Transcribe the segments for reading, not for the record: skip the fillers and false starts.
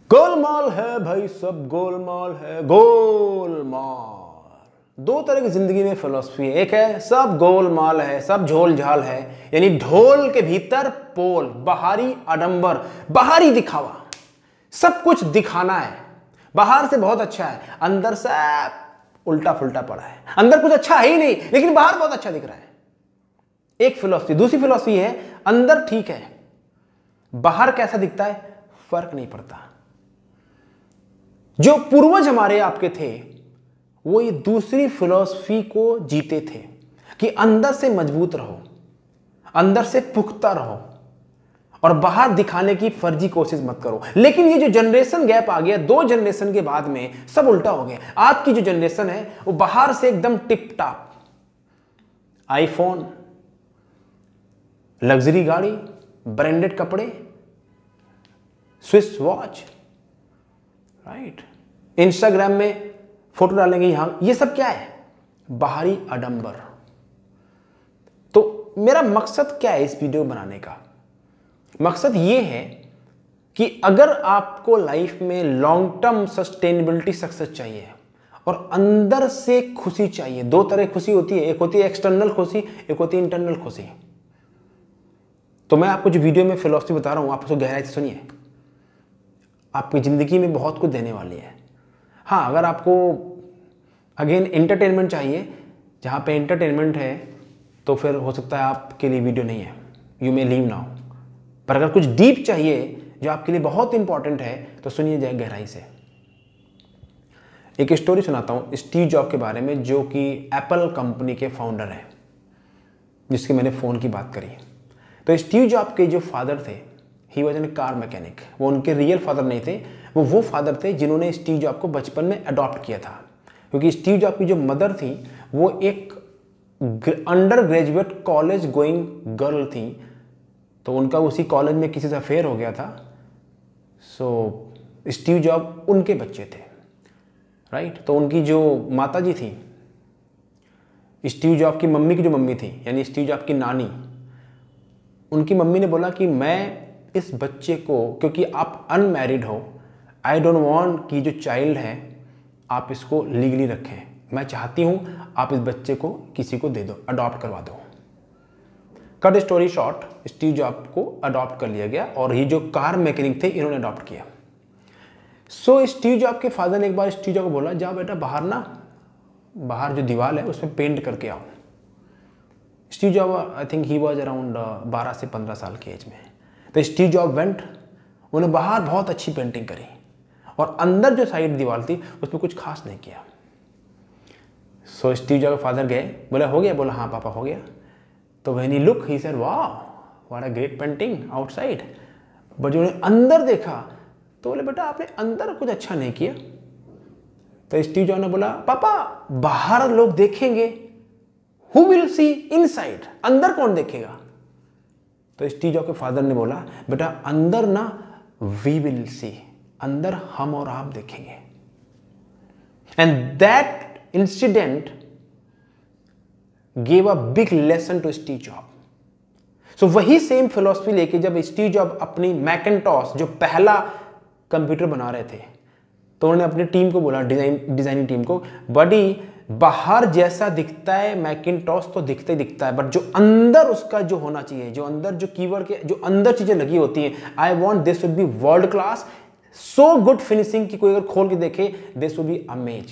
गोलमाल है भाई, सब गोलमाल है, गोलमाल। दो तरह की जिंदगी में फिलॉसफी है। एक है सब गोलमाल है, सब झोल झाल है, यानी ढोल के भीतर पोल, बाहरी आडंबर, बाहरी दिखावा, सब कुछ दिखाना है। बाहर से बहुत अच्छा है, अंदर से उल्टा फुल्टा पड़ा है। अंदर कुछ अच्छा है ही नहीं, लेकिन बाहर बहुत अच्छा दिख रहा है। एक फिलॉसफी। दूसरी फिलॉसफी है अंदर ठीक है, बाहर कैसा दिखता है फर्क नहीं पड़ता। जो पूर्वज हमारे आपके थे वो ये दूसरी फिलॉसफी को जीते थे कि अंदर से मजबूत रहो, अंदर से पुख्ता रहो और बाहर दिखाने की फर्जी कोशिश मत करो। लेकिन ये जो जनरेशन गैप आ गया, 2 जनरेशन के बाद में सब उल्टा हो गया। आज की जो जनरेशन है वो बाहर से एकदम टिप टाप, आईफोन, लग्जरी गाड़ी, ब्रांडेड कपड़े, स्विस वॉच, राइट, इंस्टाग्राम में फोटो डालेंगे यहां। ये सब क्या है? बाहरी आडंबर। तो मेरा मकसद क्या है इस वीडियो बनाने का? मकसद ये है कि अगर आपको लाइफ में लॉन्ग टर्म सस्टेनेबिलिटी सक्सेस चाहिए और अंदर से खुशी चाहिए। 2 तरह खुशी होती है, एक होती है एक्सटर्नल खुशी, एक होती है इंटरनल खुशी। तो मैं आपको जो वीडियो में फिलॉसफी बता रहा हूं, आप उसको गहराई से सुनिए, आपकी जिंदगी में बहुत कुछ देने वाली है। हाँ, अगर आपको अगेन एंटरटेनमेंट चाहिए, जहाँ पे एंटरटेनमेंट है, तो फिर हो सकता है आपके लिए वीडियो नहीं है, यू मे लीव नाउ। पर अगर कुछ डीप चाहिए जो आपके लिए बहुत इंपॉर्टेंट है तो सुनिए जाए गहराई से। एक स्टोरी सुनाता हूँ स्टीव जॉब के बारे में, जो कि एप्पल कंपनी के फाउंडर हैं, जिसके मैंने फ़ोन की बात करी। तो स्टीव जॉब के जो फादर थे, he was an car mechanic. वो उनके रियल फादर नहीं थे, वो फादर थे जिन्होंने स्टीव जॉब को बचपन में अडॉप्ट किया था। क्योंकि स्टीव जॉब की जो मदर थी वो एक undergraduate college going girl थी, तो उनका उसी कॉलेज में किसी से अफेयर हो गया था। सो स्टीव जॉब उनके बच्चे थे, राइट। तो उनकी जो माता जी थी, स्टीव जॉब की मम्मी की जो मम्मी थी, यानी स्टीव जॉब की नानी, उनकी मम्मी ने बोला कि मैं इस बच्चे को, क्योंकि आप अनमैरिड हो, आई डोंट वांट कि जो चाइल्ड है आप इसको लीगली रखें, मैं चाहती हूँ आप इस बच्चे को किसी को दे दो, अडॉप्ट करवा दो। Cut story short, Steve Job को अडॉप्ट कर लिया गया और ये जो कार मैकेनिक थे इन्होंने अडॉप्ट किया। सो स्टीव जॉब के फादर ने एक बार स्टीव जॉब को बोला, जाओ बेटा बाहर जो दीवार है उसमें पेंट करके आओ। Steve Job I think he was around 12 से 15 साल की एज में। तो स्टीव जॉब वेंट, उन्हें बाहर बहुत अच्छी पेंटिंग करी और अंदर जो साइड दीवार थी उसमें कुछ खास नहीं किया। सो स्टीव जॉब के फादर गए, बोला हो गया? बोला हाँ पापा हो गया। तो when he look he said वाह what a great painting outside. But जो उन्हें अंदर देखा तो बोले बेटा आपने अंदर कुछ अच्छा नहीं किया। तो स्टीव जॉब ने बोला पापा बाहर लोग देखेंगे, हु विल सी इनसाइड, अंदर कौन देखेगा? तो स्टीव जॉब के फादर ने बोला बेटा अंदर ना वी विल सी, अंदर हम और आप देखेंगे। And that incident gave a big lesson to Steve Job. So वही सेम फिलॉसफी लेके जब स्टीव जॉब अपनी मैकिन्टॉश, जो पहला कंप्यूटर बना रहे थे, तो उन्होंने अपनी टीम को बोला, डिजाइनिंग टीम को, बड़ी बाहर जैसा दिखता है मैकिन्टॉश तो दिखता ही दिखता है, बट जो अंदर उसका जो होना चाहिए, जो अंदर जो कीवर्ड के जो अंदर चीजें लगी होती हैं, I want this should be world class, so good finishing कि कोई अगर खोल के देखे this would be amaze.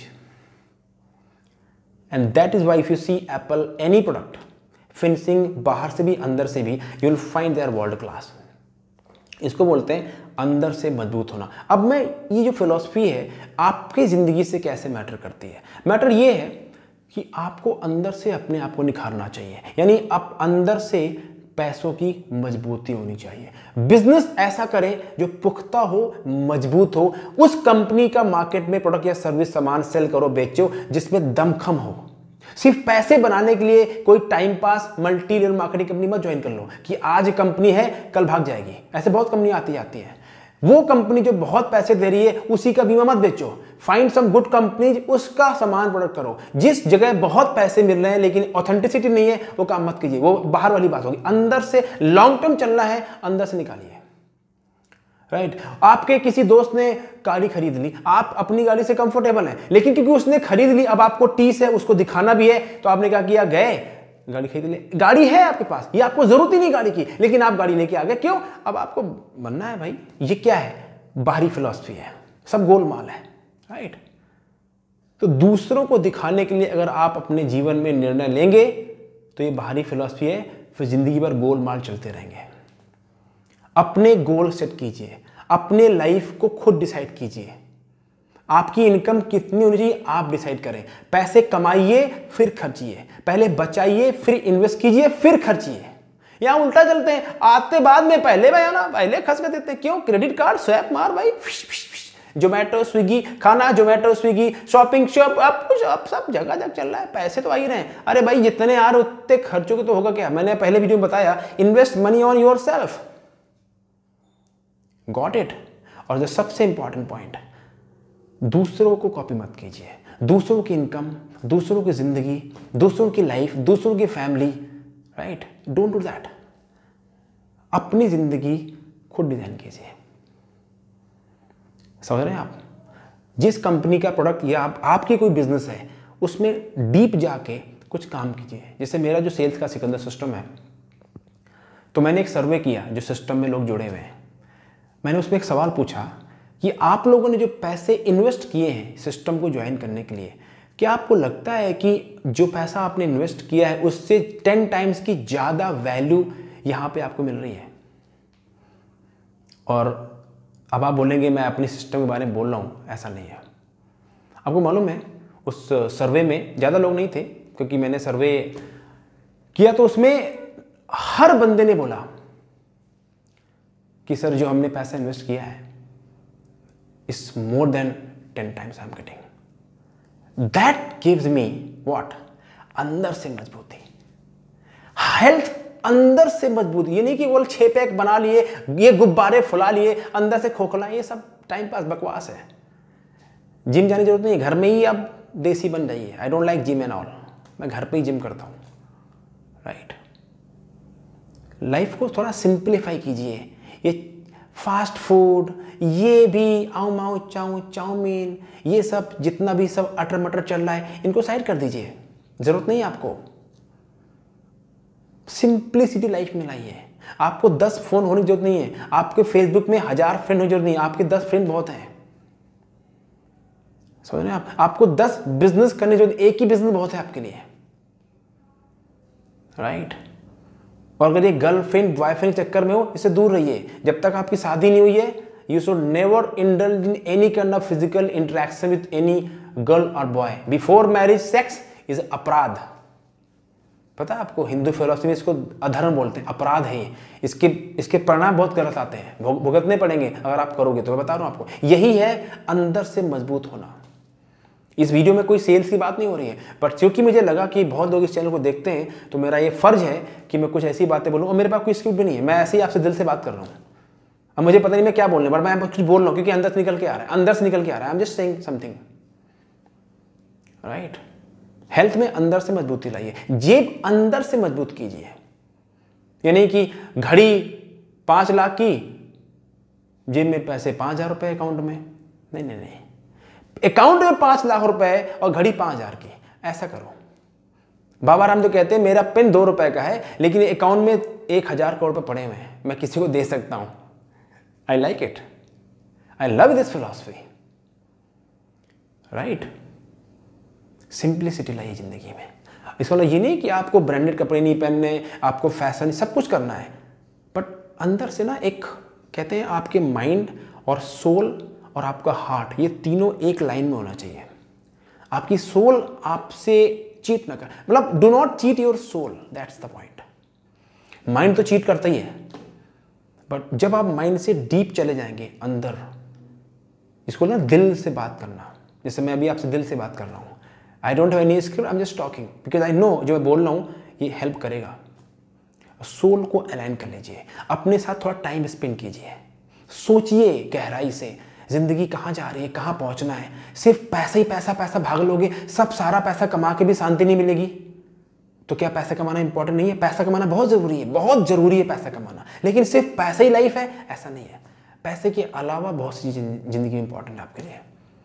And that is why if you see Apple any product, finishing बाहर से भी अंदर से भी, you will find they are world class. इसको बोलते हैं अंदर से मजबूत होना। अब मैं ये जो फिलॉसफी है आपकी ज़िंदगी से कैसे मैटर करती है? मैटर ये है कि आपको अंदर से अपने आप को निखारना चाहिए, यानी आप अंदर से पैसों की मजबूती होनी चाहिए। बिजनेस ऐसा करें जो पुख्ता हो, मजबूत हो। उस कंपनी का मार्केट में प्रोडक्ट या सर्विस सामान सेल करो, बेचो जिसमें दमखम हो। सिर्फ पैसे बनाने के लिए कोई time pass multi level marketing company मत ज्वाइन कर लो कि आज कंपनी है कल भाग जाएगी। ऐसे बहुत कंपनी आती जाती है। वो कंपनी जो बहुत पैसे दे रही है उसी का बीमा मत बेचो। फाइंड सम गुड कंपनी, उसका सामान प्रोडक्ट करो। जिस जगह बहुत पैसे मिल रहे हैं लेकिन ऑथेंटिसिटी नहीं है वो काम मत कीजिए, वो बाहर वाली बात होगी। अंदर से लॉन्ग टर्म चलना है, अंदर से निकालिए। राइट। आपके किसी दोस्त ने गाड़ी खरीद ली, आप अपनी गाड़ी से कंफर्टेबल हैं, लेकिन क्योंकि उसने खरीद ली, अब आपको टीस है, उसको दिखाना भी है, तो आपने क्या किया, गए गाड़ी खरीद ली। गाड़ी है आपके पास, ये आपको जरूरत ही नहीं गाड़ी की, लेकिन आप गाड़ी लेके आ गए। क्यों? अब आपको बनना है भाई। ये क्या है? बाहरी फिलॉसफी है, सब गोलमाल है, राइट। तो दूसरों को दिखाने के लिए अगर आप अपने जीवन में निर्णय लेंगे तो ये बाहरी फिलॉसफी है, फिर जिंदगी भर गोलमाल चलते रहेंगे। अपने गोल सेट कीजिए, अपने लाइफ को खुद डिसाइड कीजिए। आपकी इनकम कितनी होनी चाहिए आप डिसाइड करें। पैसे कमाइए फिर खर्चिए, पहले बचाइए फिर इन्वेस्ट कीजिए फिर खर्चिए। यहां उल्टा चलते हैं, आते बाद में पहले बयाना, पहले खर्च कर देते हैं। क्यों? क्रेडिट कार्ड स्वैप मार भाई, जोमेटो स्विगी खाना, जोमेटो स्विगी शॉपिंग शॉप, अब कुछ अब सब जगह जगह चल रहा है, पैसे तो आ ही रहे हैं। अरे भाई जितने आ रहे उतने खर्चों के तो होगा क्या? मैंने पहले वीडियो में बताया, invest money on yourself. Got it? और जो सबसे इंपॉर्टेंट पॉइंट, दूसरों को कॉपी मत कीजिए। दूसरों की इनकम, दूसरों की जिंदगी, दूसरों की लाइफ, दूसरों की family, right? Don't do that. अपनी जिंदगी खुद डिजाइन कीजिए। समझ रहे हैं आप? जिस कंपनी का प्रोडक्ट या आपकी कोई बिजनेस है उसमें डीप जाके कुछ काम कीजिए। जैसे मेरा जो सेल्स का सिकंदर सिस्टम है, तो मैंने एक सर्वे किया जो सिस्टम में लोग जुड़े हुए हैं। मैंने उसमें एक सवाल पूछा कि आप लोगों ने जो पैसे इन्वेस्ट किए हैं सिस्टम को ज्वाइन करने के लिए, क्या आपको लगता है कि जो पैसा आपने इन्वेस्ट किया है उससे 10 टाइम्स की ज़्यादा वैल्यू यहाँ पे आपको मिल रही है? और अब आप बोलेंगे मैं अपनी सिस्टम के बारे में बोल रहा हूँ, ऐसा नहीं है। आपको मालूम है उस सर्वे में ज़्यादा लोग नहीं थे, क्योंकि मैंने सर्वे किया तो उसमें हर बंदे ने बोला कि सर जो हमने पैसा इन्वेस्ट किया है is more than 10 times I am getting. That gives me what? अंदर से मजबूती, हेल्थ अंदर से मजबूती। ये नहीं कि वो 6 पैक बना लिए, ये गुब्बारे फुला लिए, अंदर से खोखला, ये सब टाइम पास बकवास है। जिम जाने की जरूरत नहीं है, घर में ही आप देसी बन जाइए। I don't like gym and all, मैं घर पे ही जिम करता हूँ, राइट। लाइफ को थोड़ा सिंप्लीफाई कीजिए। ये फास्ट फूड, ये भी आऊ माऊ चाऊ चाउमीन, ये सब जितना भी सब अटर मटर चल रहा है, इनको साइड कर दीजिए, जरूरत नहीं है आपको। सिंप्लिसिटी लाइफ में लाइए। आपको 10 फोन होने की जरूरत नहीं है, आपके फेसबुक में 1000 फ्रेंड होने की जरूरत नहीं है, आपके 10 फ्रेंड बहुत हैं। समझ रहे हैं आप? आपको 10 बिजनेस करने की जरूरत, एक ही बिजनेस बहुत है आपके लिए, राइट। और अगर ये गर्लफ्रेंड बॉयफ्रेंड चक्कर में हो, इससे दूर रहिए। जब तक आपकी शादी नहीं हुई है, you should never indulge in any kind of physical interaction with any girl और boy. Before marriage sex is अपराध। पता है आपको, हिंदू फिलोसफी में इसको अधर्म बोलते हैं, अपराध है ये। इसके परिणाम बहुत गलत आते हैं, भुगतने पड़ेंगे अगर आप करोगे तो। मैं बता रहा हूं आपको, यही है अंदर से मजबूत होना। इस वीडियो में कोई सेल्स की बात नहीं हो रही है, पर क्योंकि मुझे लगा कि बहुत लोग इस चैनल को देखते हैं, तो मेरा ये फर्ज है कि मैं कुछ ऐसी बातें बोलूँ। और मेरे पास कोई स्क्रिप्ट भी नहीं है, मैं ऐसे ही आपसे दिल से बात कर रहा हूँ। अब मुझे पता नहीं मैं क्या बोलने, बट मैं कुछ बोल रहा हूँ क्योंकि अंदर से निकल के आ रहा है, अंदर से निकल के आ रहा है। I am just saying something, right. Health में अंदर से मजबूती लाइए, जेब अंदर से मजबूत कीजिए। यानी कि घड़ी 5 लाख की, जेब में पैसे 5000 रुपए अकाउंट में, नहीं नहीं नहीं, अकाउंट में 5 लाख रुपए और घड़ी 5000 की, ऐसा करो। बाबा राम तो कहते हैं मेरा पेन 2 रुपए का है, लेकिन अकाउंट में 1000 करोड़ रुपए पड़े हुए हैं, मैं किसी को दे सकता हूं। I like it, I love this philosophy, right. Simplicity लाइए जिंदगी में। इसका मतलब ये नहीं कि आपको ब्रांडेड कपड़े नहीं पहनने, आपको फैशन सब कुछ करना है, बट अंदर से ना एक, कहते हैं आपके माइंड और सोल और आपका हार्ट, ये तीनों एक लाइन में होना चाहिए। आपकी सोल आपसे चीट ना कर, मतलब do not cheat your soul, that's the point. Mind तो चीट करता ही है, बट जब आप माइंड से डीप चले जाएंगे अंदर, इसको ना दिल से बात करना, जैसे मैं अभी आपसे दिल से बात कर रहा हूँ। I don't have any script, I am just talking because I know जो मैं बोल रहा हूँ ये हेल्प करेगा। सोल को अलाइन कर लीजिए, अपने साथ थोड़ा टाइम स्पेंड कीजिए, सोचिए गहराई से जिंदगी कहाँ जा रही है, कहाँ पहुँचना है। सिर्फ पैसा ही पैसा पैसा भाग लोगे, सब सारा पैसा कमा के भी शांति नहीं मिलेगी, तो क्या पैसा कमाना इंपॉर्टेंट नहीं है? पैसा कमाना बहुत ज़रूरी है, बहुत ज़रूरी है पैसा कमाना, लेकिन सिर्फ पैसा ही लाइफ है, ऐसा नहीं है। पैसे के अलावा बहुत सी चीज़ें ज़िंदगी में इंपॉर्टेंट है आपके लिए,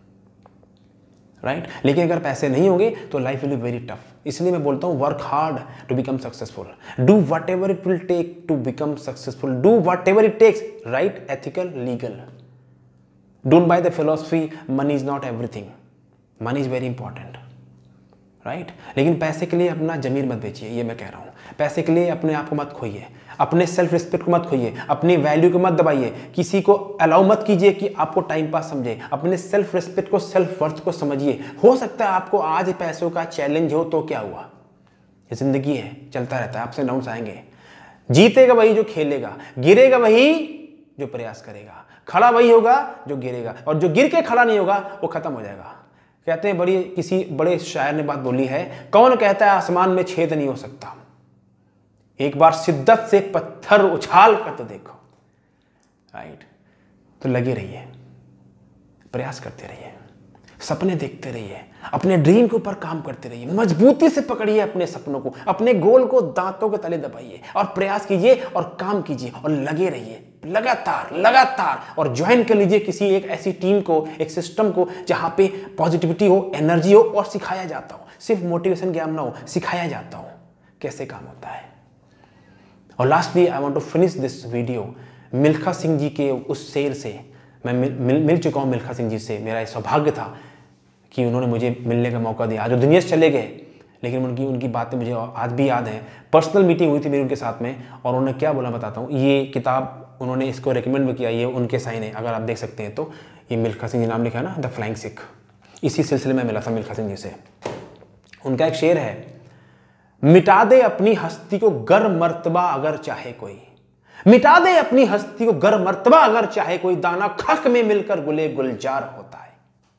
राइट? लेकिन अगर पैसे नहीं होंगे तो life will be very tough. इसलिए मैं बोलता हूँ work hard to become successful, do whatever it will take to become successful, do whatever it takes, right, ethical, legal. Don't buy the philosophy money is not everything, money is very important, right? लेकिन पैसे के लिए अपना जमीर मत बेचिए, ये मैं कह रहा हूँ। पैसे के लिए अपने आप को मत खोइए, अपने सेल्फ रिस्पेक्ट को मत खोइए, अपनी वैल्यू को मत दबाइए, किसी को अलाउ मत कीजिए कि आपको टाइम पास समझे। अपने सेल्फ रिस्पेक्ट को, सेल्फ वर्थ को समझिए। हो सकता है आपको आज पैसों का चैलेंज हो तो क्या हुआ, ये जिंदगी है, चलता रहता है, आपसे डाउन्स आएंगे। जीतेगा वही जो खेलेगा, गिरेगा वही जो प्रयास करेगा, खड़ा वही होगा जो गिरेगा, और जो गिर के खड़ा नहीं होगा वो खत्म हो जाएगा। कहते हैं, किसी बड़े शायर ने बात बोली है, कौन कहता है आसमान में छेद नहीं हो सकता, एक बार शिद्दत से पत्थर उछाल कर तो देखो, राइट? तो लगे रहिए, प्रयास करते रहिए, सपने देखते रहिए, अपने ड्रीम के ऊपर काम करते रहिए, मजबूती से पकड़िए अपने सपनों को, अपने गोल को दांतों के तले दबाइए और प्रयास कीजिए और काम कीजिए और लगे रहिए लगातार लगातार। और ज्वाइन कर लीजिए किसी एक ऐसी टीम को, एक सिस्टम को, जहां पे पॉजिटिविटी हो, एनर्जी हो और सिखाया जाता हो, सिर्फ मोटिवेशन ज्ञान ना हो, सिखाया जाता हो कैसे काम होता है। और lastly I want to finish this video Milkha Singh ji के उस शेर से। मैं मिल चुका हूँ मिल्खा सिंह जी से, मेरा सौभाग्य था कि उन्होंने मुझे मिलने का मौका दिया। आज वो दुनिया से चले गए, लेकिन उनकी बातें मुझे आज भी याद हैं। पर्सनल मीटिंग हुई थी मेरी उनके साथ में, और उन्होंने क्या बोला बताता हूँ। ये किताब उन्होंने इसको रिकमेंड भी किया, ये उनके साइन है, अगर आप देख सकते हैं तो। ये मिल्खा सिंह जी नाम लिखा है ना, द फ्लाइंग सिख। इसी सिलसिले में मिला था मिल्खा सिंह जी से। उनका एक शेर है, मिटा दे अपनी हस्ती को गर मर्तबा अगर चाहे कोई, मिटा दे अपनी हस्ती को गर मर्तबा अगर चाहे कोई, दाना खक में मिलकर गुले गुलजार होता है।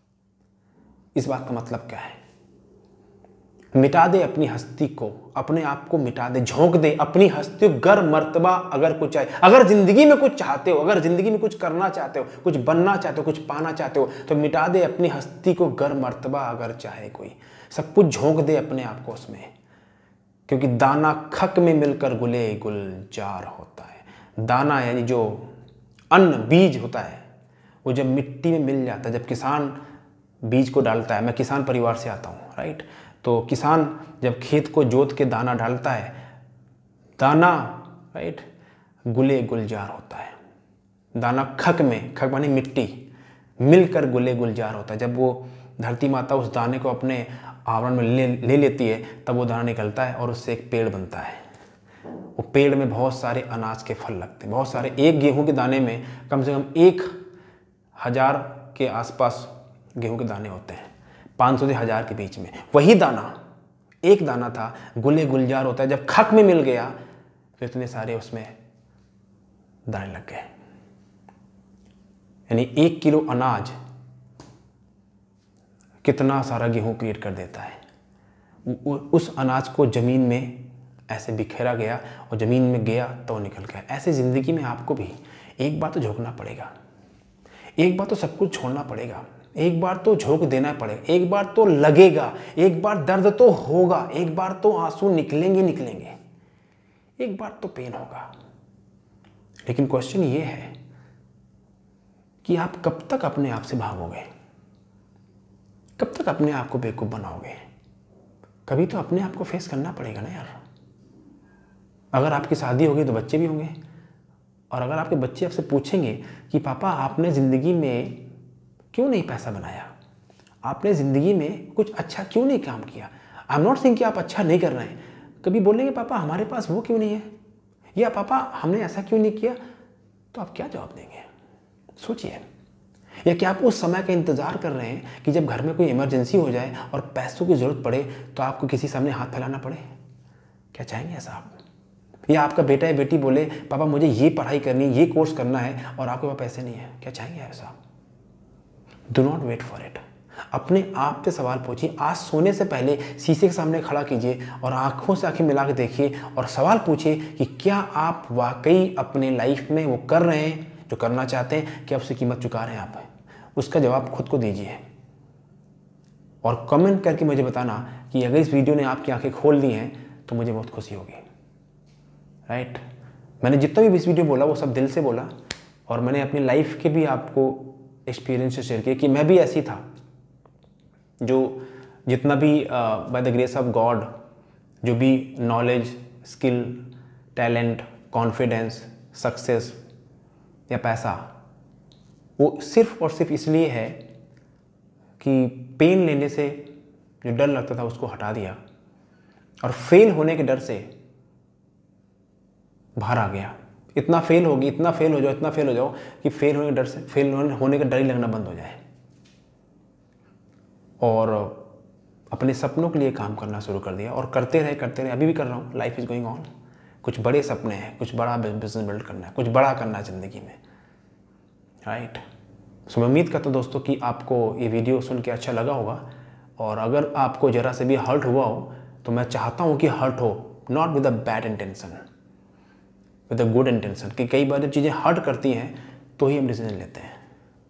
इस बात का मतलब क्या है? मिटा दे अपनी हस्ती को, अपने आप को मिटा दे, झोंक दे अपनी हस्ती को गर मर्तबा अगर कुछ चाहे। अगर जिंदगी में कुछ चाहते हो, अगर जिंदगी में कुछ करना चाहते हो, कुछ बनना चाहते हो, कुछ पाना चाहते हो, तो मिटा दे अपनी हस्ती को गर मर्तबा अगर चाहे कोई। सब कुछ झोंक दे अपने आप को उसमें, क्योंकि दाना खक में मिलकर गुले गुलजार होता है। दाना यानी जो अन्न, बीज होता है, वो जब मिट्टी में मिल जाता है, जब किसान बीज को डालता है। मैं किसान परिवार से आता हूँ, राइट? तो किसान जब खेत को जोत के दाना डालता है, दाना, राइट, गुले गुलजार होता है। दाना खक में, खक माने मिट्टी, मिलकर गुले गुलजार होता है। जब वो धरती माता उस दाने को अपने आवरण में ले लेती है, तब वो दाना निकलता है और उससे एक पेड़ बनता है। वो पेड़ में बहुत सारे अनाज के फल लगते हैं, बहुत सारे। एक गेहूं के दाने में कम से कम 1000 के आसपास गेहूं के दाने होते हैं, 500 से 1000 के बीच में। वही दाना, एक दाना था, गुले गुलजार होता है। जब खक में मिल गया तो इतने सारे उसमें दाने लग गए। यानी 1 किलो अनाज कितना सारा गेहूं क्रिएट कर देता है। उस अनाज को जमीन में ऐसे बिखेरा गया और जमीन में गया तो निकल गया। ऐसे जिंदगी में आपको भी एक बार तो झोंकना पड़ेगा, एक बार तो सब कुछ छोड़ना पड़ेगा, एक बार तो झोंक देना पड़ेगा, एक बार तो लगेगा, एक बार दर्द तो होगा, एक बार तो आंसू निकलेंगे, एक बार तो पेन होगा। लेकिन क्वेश्चन ये है कि आप कब तक अपने आप से भागोगे, कब तक अपने आप को बेवकूफ बनाओगे? कभी तो अपने आप को फेस करना पड़ेगा ना यार। अगर आपकी शादी होगी तो बच्चे भी होंगे, और अगर आपके बच्चे आपसे पूछेंगे कि पापा आपने ज़िंदगी में क्यों नहीं पैसा बनाया, आपने ज़िंदगी में कुछ अच्छा क्यों नहीं काम किया, आई एम नॉट सेइंग कि आप अच्छा नहीं कर रहे हैं, कभी बोलेंगे पापा हमारे पास वो क्यों नहीं है, या पापा हमने ऐसा क्यों नहीं किया, तो आप क्या जवाब देंगे? सोचिए। या कि आप उस समय का इंतज़ार कर रहे हैं कि जब घर में कोई इमरजेंसी हो जाए और पैसों की ज़रूरत पड़े तो आपको किसी सामने हाथ फैलाना पड़े? क्या चाहेंगे ऐसा आप? या आपका बेटा या बेटी बोले पापा मुझे ये पढ़ाई करनी, ये कोर्स करना है और आपके पास पैसे नहीं है, क्या चाहेंगे ऐसा? Do not wait for it. अपने आप से सवाल पूछिए। आज सोने से पहले शीशे के सामने खड़ा कीजिए और आंखों से आंखें मिला के देखिए और सवाल पूछिए कि क्या आप वाकई अपने लाइफ में वो कर रहे हैं जो करना चाहते हैं, क्या उसकी कीमत चुका रहे हैं आप? उसका जवाब खुद को दीजिए और कमेंट करके मुझे बताना कि अगर इस वीडियो ने आपकी आंखें खोल दी हैं तो मुझे बहुत खुशी होगी, राइट? मैंने जितना भी इस वीडियो बोला वो सब दिल से बोला और मैंने अपनी लाइफ के भी आपको एक्सपीरियंस शेयर किए कि मैं भी ऐसी था, जो जितना भी by the grace of God जो भी knowledge, skill, talent, confidence, success या पैसा, वो सिर्फ और सिर्फ इसलिए है कि पेन लेने से जो डर लगता था उसको हटा दिया और फेल होने के डर से बाहर आ गया। इतना फेल हो जाओ कि फेल होने के डर से, फेल होने का डर ही लगना बंद हो जाए और अपने सपनों के लिए काम करना शुरू कर दिया और करते रहे, अभी भी कर रहा हूँ। Life is going on. कुछ बड़े सपने हैं, कुछ बड़ा बिजनेस बिल्ड करना है, कुछ बड़ा करना है ज़िंदगी में, राइट। सो मैं उम्मीद करता हूँ दोस्तों कि आपको ये वीडियो सुन के अच्छा लगा होगा, और अगर आपको ज़रा से भी हर्ट हुआ हो तो मैं चाहता हूँ कि हर्ट हो not with a bad intention, with a good intention. कि कई बार जब चीज़ें हर्ट करती हैं तो ही हम डिसीजन लेते हैं,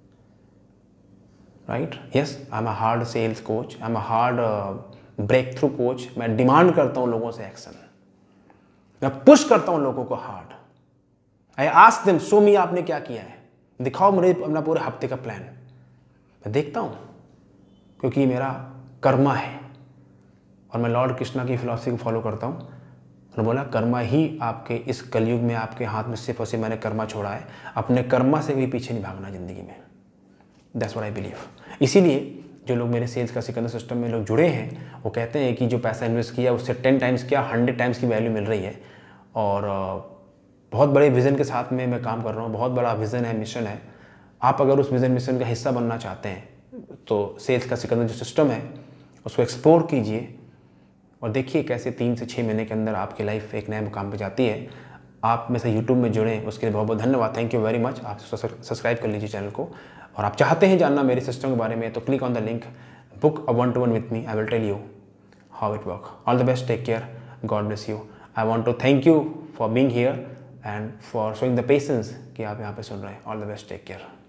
right. Yes, I am a hard sales coach, I am a hard breakthrough coach. मैं डिमांड करता हूँ लोगों से एक्शन, मैं पुश करता हूँ लोगों को hard. I ask them, show me आपने क्या किया है, दिखाओ मुझे अपना पूरे हफ्ते का प्लान। मैं देखता हूँ क्योंकि मेरा कर्मा है और मैं लॉर्ड कृष्णा की फिलॉसफी को फॉलो करता हूँ। उन्होंने बोला कर्मा ही आपके इस कलयुग में आपके हाथ में सिर्फ और सिर्फ मैंने कर्मा छोड़ा है, अपने कर्मा से भी पीछे नहीं भागना ज़िंदगी में। That's what I believe. इसीलिए जो लोग मेरे सेल्स का सिकंदर सिस्टम में लोग जुड़े हैं वो कहते हैं कि जो पैसा इन्वेस्ट किया उससे 10 टाइम्स क्या 100 टाइम्स की वैल्यू मिल रही है। और बहुत बड़े विज़न के साथ में मैं काम कर रहा हूँ, बहुत बड़ा विज़न है, मिशन है। आप अगर उस विज़न मिशन का हिस्सा बनना चाहते हैं तो सेल्स का सिकंदर जो सिस्टम है उसको एक्सप्लोर कीजिए और देखिए कैसे 3 से 6 महीने के अंदर आपकी लाइफ एक नए मुकाम पे जाती है। आप में से यूट्यूब में जुड़े उसके लिए बहुत बहुत धन्यवाद, थैंक यू वेरी मच। आप सब्सक्राइब कर लीजिए चैनल को, और आप चाहते हैं जानना मेरे सिस्टम के बारे में तो click on the link, book a 1-to-1 with me, I will tell you how it work. All the best, take care, God bless you. I want to thank you for being here and for showing the patience कि आप यहाँ पे सुन रहे हैं। All the best, take care.